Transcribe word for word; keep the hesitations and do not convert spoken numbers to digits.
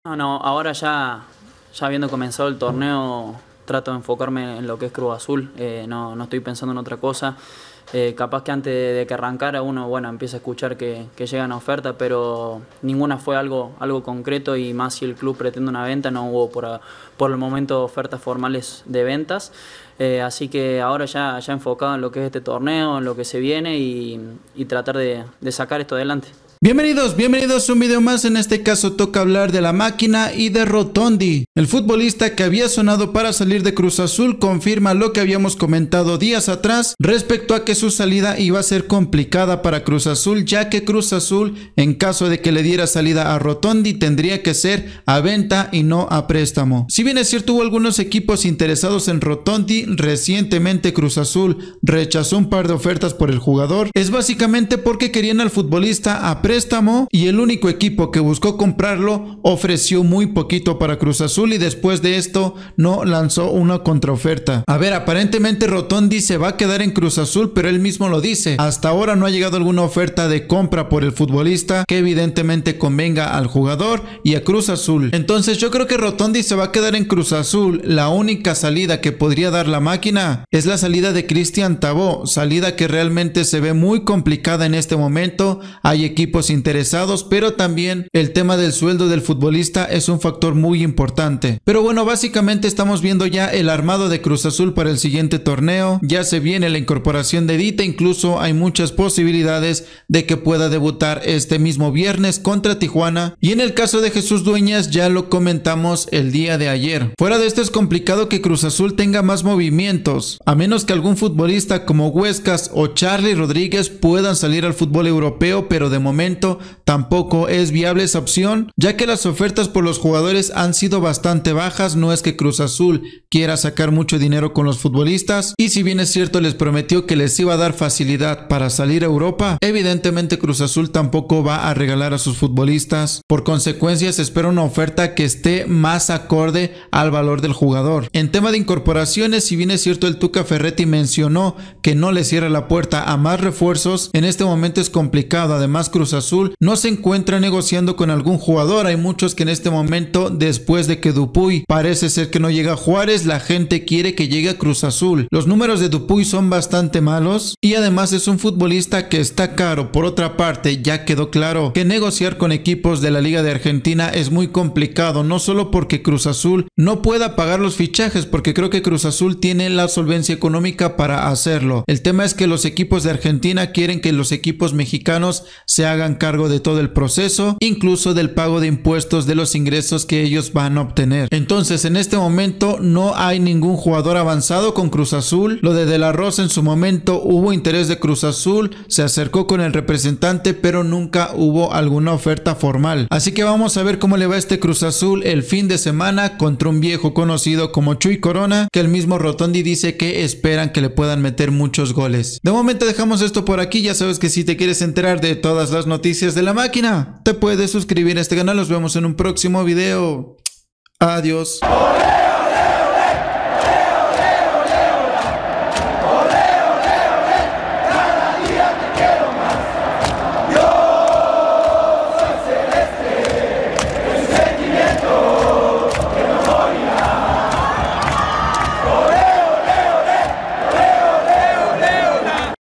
No, no, ahora ya, ya habiendo comenzado el torneo, trato de enfocarme en lo que es Cruz Azul, eh, no, no estoy pensando en otra cosa. Eh, capaz que antes de, de que arrancara uno bueno, empieza a escuchar que, que llegan ofertas, pero ninguna fue algo, algo concreto, y más si el club pretende una venta, no hubo por, por el momento ofertas formales de ventas. Eh, así que ahora ya, ya enfocado en lo que es este torneo, en lo que se viene y, y tratar de, de sacar esto adelante. Bienvenidos, bienvenidos a un video más. En este caso toca hablar de la máquina y de Rotondi. El futbolista que había sonado para salir de Cruz Azul confirma lo que habíamos comentado días atrás respecto a que su salida iba a ser complicada para Cruz Azul, ya que Cruz Azul, en caso de que le diera salida a Rotondi, tendría que ser a venta y no a préstamo. Si bien es cierto, hubo algunos equipos interesados en Rotondi, recientemente Cruz Azul rechazó un par de ofertas por el jugador. Es básicamente porque querían al futbolista a préstamo y el único equipo que buscó comprarlo ofreció muy poquito para Cruz Azul, y después de esto no lanzó una contraoferta. A ver, aparentemente Rotondi se va a quedar en Cruz Azul, pero él mismo lo dice, hasta ahora no ha llegado alguna oferta de compra por el futbolista que evidentemente convenga al jugador y a Cruz Azul. Entonces yo creo que Rotondi se va a quedar en Cruz Azul. La única salida que podría dar la máquina es la salida de Cristian Tabó, salida que realmente se ve muy complicada en este momento. Hay equipos interesados, pero también el tema del sueldo del futbolista es un factor muy importante. Pero bueno, básicamente estamos viendo ya el armado de Cruz Azul para el siguiente torneo. Ya se viene la incorporación de Dita, incluso hay muchas posibilidades de que pueda debutar este mismo viernes contra Tijuana. Y en el caso de Jesús Dueñas ya lo comentamos el día de ayer. Fuera de esto es complicado que Cruz Azul tenga más movimientos, a menos que algún futbolista como Huescas o Charly Rodríguez puedan salir al fútbol europeo, pero de momento tampoco es viable esa opción, ya que las ofertas por los jugadores han sido bastante bajas. No es que Cruz Azul quiera sacar mucho dinero con los futbolistas, y si bien es cierto les prometió que les iba a dar facilidad para salir a Europa, evidentemente Cruz Azul tampoco va a regalar a sus futbolistas. Por consecuencia se espera una oferta que esté más acorde al valor del jugador. En tema de incorporaciones, si bien es cierto el Tuca Ferretti mencionó que no le cierra la puerta a más refuerzos, en este momento es complicado. Además Cruz Azul no se encuentra negociando con algún jugador. Hay muchos que en este momento, después de que Dupuy parece ser que no llega a Juárez, la gente quiere que llegue a Cruz Azul. Los números de Dupuy son bastante malos y además es un futbolista que está caro. Por otra parte, ya quedó claro que negociar con equipos de la Liga de Argentina es muy complicado, no solo porque Cruz Azul no pueda pagar los fichajes, porque creo que Cruz Azul tiene la solvencia económica para hacerlo. El tema es que los equipos de Argentina quieren que los equipos mexicanos se hagan cargo de todo el proceso, incluso del pago de impuestos de los ingresos que ellos van a obtener. Entonces en este momento no hay ningún jugador avanzado con Cruz Azul. Lo de De La Rosa, en su momento hubo interés de Cruz Azul, se acercó con el representante, pero nunca hubo alguna oferta formal. Así que vamos a ver cómo le va a este Cruz Azul el fin de semana contra un viejo conocido como Chuy Corona, que el mismo Rotondi dice que esperan que le puedan meter muchos goles. De momento dejamos esto por aquí. Ya sabes que si te quieres enterar de todas las noticias de la máquina, te puedes suscribir a este canal. Nos vemos en un próximo video. Adiós.